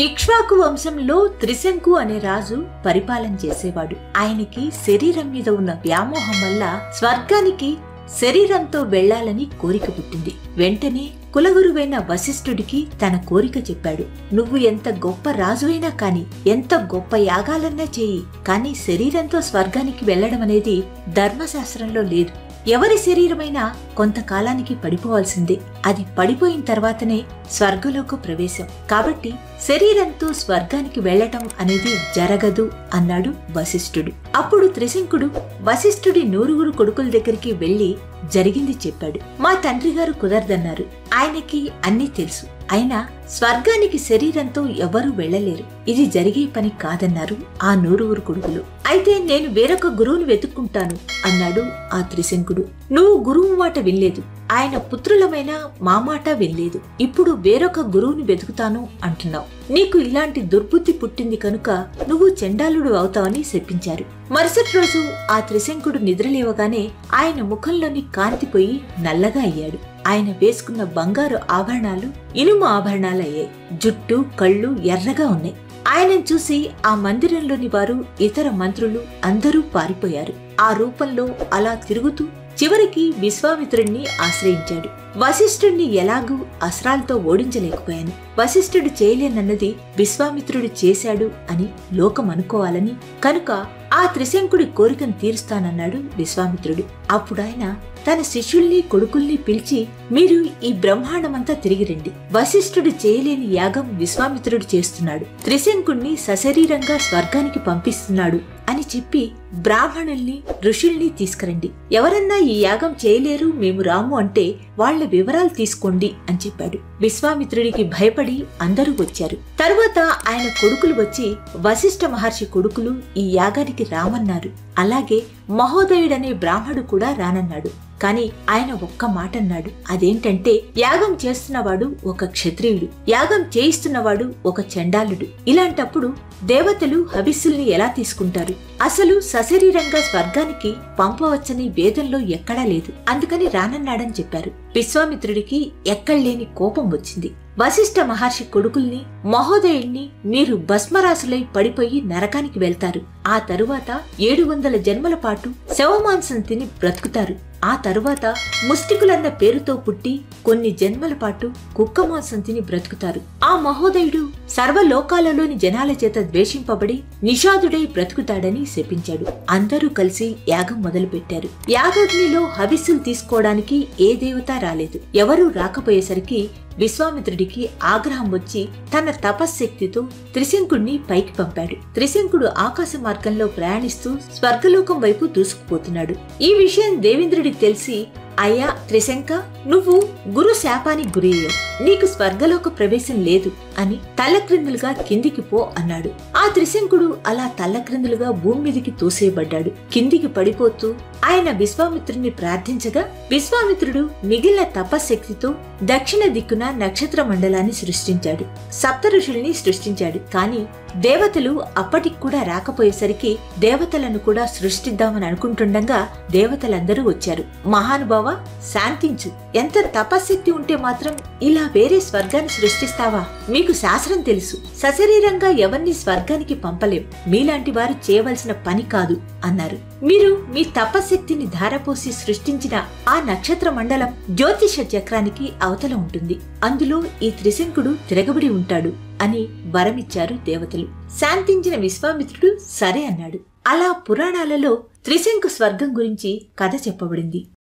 ఇక్ష్వాకు వంశంలో త్రిశంకు అనే రాజు పరిపాలన చేసేవాడు. ఆయనకి శరీరం మీద ఉన్న వ్యామోహం వల్ల స్వర్గానికి శరీరంతో వెళ్లాలని కోరిక పుట్టింది. వెంటనే కులగురువైన వశిష్ఠుడికి తన కోరిక చెప్పాడు. నువ్వు ఎంత గొప్ప రాజువైనా కాని, ఎంత గొప్ప యాగాలన్నా చేయి, కాని శరీరంతో స్వర్గానికి వెళ్లడం అనేది ధర్మశాస్త్రంలో లేదు. ఎవరి శరీరమైనా కొంతకాలానికి పడిపోవాల్సిందే. అది పడిపోయిన తర్వాతనే స్వర్గలోక ప్రవేశం. కాబట్టి శరీరంతో స్వర్గానికి వెళ్లటం అనేది జరగదు అన్నాడు వశిష్ఠుడు. అప్పుడు త్రిశంకుడు వశిష్ఠుడి 9 కొడుకుల దగ్గరికి వెళ్లి జరిగింది చెప్పాడు. మా తండ్రి గారు కుదరదన్నారు. ఆయనకి అన్నీ తెలుసు. అయినా స్వర్గానికి శరీరంతో ఎవరూ వెళ్లలేరు. ఇది జరిగే పని కాదన్నారు ఆ 9 కొడుకులు. అయితే నేను వేరొక గురువుని వెతుక్కుంటాను అన్నాడు ఆ త్రిశంకుడు. నువ్వు గురువు మాట వినలేదు, ఆయన పుత్రులమైన మా మాట వినలేదు. ఇప్పుడు వేరొక గురువుని వెతుకుతాను అంటున్నావు. నీకు ఇలాంటి దుర్బుద్ధి పుట్టింది కనుక నువ్వు చండాలుడు అవుతావని శపించారు. మరుసటి రోజు ఆ త్రిశంకుడు నిద్రలేవగానే ఆయన ముఖంలోని కాంతిపోయి నల్లగా అయ్యాడు. ఆయన వేసుకున్న బంగారు ఆభరణాలు ఇనుము ఆభరణాలయ్యాయి. జుట్టు కళ్ళు ఎర్రగా ఉన్నాయి. ఆయనను చూసి ఆ మందిరంలోని వారు, ఇతర మంత్రులు అందరూ పారిపోయారు. ఆ రూపంలో అలా తిరుగుతూ చివరికి విశ్వామిత్రుడిని ఆశ్రయించాడు. వశిష్ఠుడిని ఎలాగూ అస్త్రాలతో ఓడించలేకపోయాను. వశిష్ఠుడు చేయలేనన్నది విశ్వామిత్రుడు చేశాడు అని లోకం అనుకోవాలని, కనుక ఆ త్రిశంకుడి కోరికను తీరుస్తానన్నాడు విశ్వామిత్రుడు. అప్పుడు ఆయన తన శిష్యుల్ని కొడుకుల్ని పిలిచి, మీరు ఈ బ్రహ్మాండమంతా తిరిగి రండి. వశిష్ఠుడు చేయలేని యాగం విశ్వామిత్రుడు చేస్తున్నాడు. త్రిశంకుణ్ణి సశరీరంగా స్వర్గానికి పంపిస్తున్నాడు అని చెప్పి బ్రాహ్మణుల్ని ఋషుల్ని తీసుకురండి. ఎవరన్నా ఈ యాగం చేయలేరు, మేము రాము అంటే వాళ్ల వివరాలు తీసుకోండి అని చెప్పాడు. విశ్వామిత్రుడికి భయపడి అందరూ వచ్చారు. తరువాత ఆయన కొడుకులు వచ్చి వశిష్ఠ మహర్షి కొడుకులు ఈ యాగానికి రామన్నారు. అలాగే మహోదయుడనే బ్రాహ్మడు కూడా రానన్నాడు. కాని ఆయన ఒక్క మాట అన్నాడు. అదేంటంటే, యాగం చేస్తున్నవాడు ఒక క్షత్రియుడు, యాగం చేయిస్తున్నవాడు ఒక చండాలుడు. ఇలాంటప్పుడు దేవతలు హవిస్సుల్ని ఎలా తీసుకుంటారు? అసలు సశరీరంగా స్వర్గానికి పంపవచ్చని వేదంలో ఎక్కడా లేదు. అందుకని రానన్నాడని చెప్పారు. విశ్వామిత్రుడికి ఎక్కడలేని కోపం వచ్చింది. వశిష్ఠ మహర్షి కొడుకుల్ని, మహోదయుల్ని మీరు భస్మరాసులై పడిపోయి నరకానికి వెళ్తారు. ఆ తరువాత 700 జన్మల పాటు శవమాంసం తిని బ్రతుకుతారు. ఆ తరువాత ముష్టికులన్న పేరుతో పుట్టి కొన్ని జన్మల పాటు కుక్క మాంసం తిని బ్రతుకుతారు. ఆ మహోదయుడు సర్వలోకాలలోని జనాల చేత ద్వేషింపబడి నిషాదుడై బ్రతుకుతాడని శపించాడు. అందరూ కలిసి యాగం మొదలుపెట్టారు. యాగాగ్నిలో హవిస్సులు తీసుకోవడానికి ఏ దేవత రాలేదు. ఎవరూ రాకపోయేసరికి విశ్వామిత్రుడికి ఆగ్రహం వచ్చి తన తపశ్శక్తితో త్రిశంకుడిని పైకి పంపాడు. త్రిశంకుడు ఆకాశ మార్గంలో ప్రయాణిస్తూ స్వర్గలోకం వైపు దూసుకుపోతున్నాడు. ఈ విషయం దేవేంద్రుడికి తెలిసి, అయ్యా త్రిశంక, నువ్వు గురు శాపానికి గురయ్యావు. నీకు స్వర్గలోక ప్రవేశం లేదు అని తల్లక్రిందులుగా కిందికి పో అన్నాడు. ఆ త్రిశంకుడు అలా తల్లక్రిందులుగా భూమి మీదికి తోసేయబడ్డాడు. కిందికి పడిపోతూ ఆయన విశ్వామిత్రుడిని ప్రార్థించగా, విశ్వామిత్రుడు మిగిలిన తపశ్శక్తితో దక్షిణ దిక్కున నక్షత్ర మండలాన్ని సృష్టించాడు. సప్త ఋషుల్ని సృష్టించాడు. కాని దేవతలు అప్పటికి కూడా రాకపోయేసరికి దేవతలను కూడా సృష్టిద్దామని అనుకుంటుండగా దేవతలందరూ వచ్చారు. మహానుభావ, శాంతించు. ఎంత తపశ్శక్తి ఉంటే మాత్రం ఇలా వేరే స్వర్గాన్ని సృష్టిస్తావా? మీకు శాస్త్రం తెలుసు, సశరీరంగా ఎవరిని స్వర్గానికి పంపలేం. మీలాంటి వారు చేయవలసిన పని కాదు అన్నారు. మీరు మీ తపశ్శక్తిని ధారపోసి సృష్టించిన ఆ నక్షత్ర మండలం జ్యోతిష చక్రానికి అవతల ఉంటుంది. అందులో ఈ త్రిశంకుడు తిరగబడి ఉంటాడు అని వరమిచ్చారు దేవతలు. శాంతించిన విశ్వామిత్రుడు సరే అన్నాడు. అలా పురాణాలలో త్రిశంకు స్వర్గం గురించి కథ చెప్పబడింది.